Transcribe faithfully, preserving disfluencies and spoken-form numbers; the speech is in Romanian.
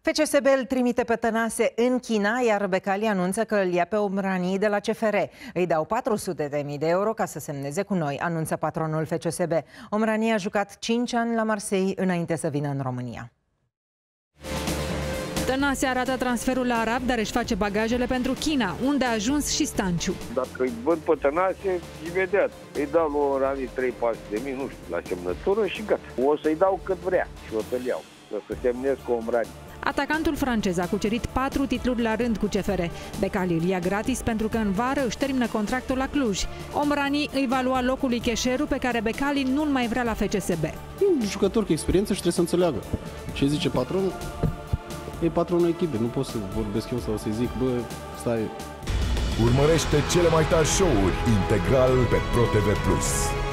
F C S B îl trimite pe Tănase în China, iar Becali anunță că îl ia pe Omrani de la C F R. Îi dau patru sute de mii de euro ca să semneze cu noi, anunță patronul F C S B. Omrani a jucat cinci ani la Marseille înainte să vină în România. Tănase arată transferul la arab, dar își face bagajele pentru China, unde a ajuns și Stanciu. Dacă îi văd pe Tănase, imediat îi dau lui Omrani trei patru de mii, nu știu, la semnătură și gata. O să-i dau cât vrea și o să-l iau, o să semnez cu Omrani. Atacantul francez a cucerit patru titluri la rând cu C F R. Becali îl ia gratis pentru că în vară își termină contractul la Cluj. Omrani îi va lua locul lui Cheșeru, pe care Becali nu-l mai vrea la F C S B. E un jucător cu experiență și trebuie să înțeleagă. Ce zice patronul? E patronul echipei. Nu pot să vorbesc eu sau să zic, bă, stai. Urmărește cele mai tari show-uri integral pe ProTV plus.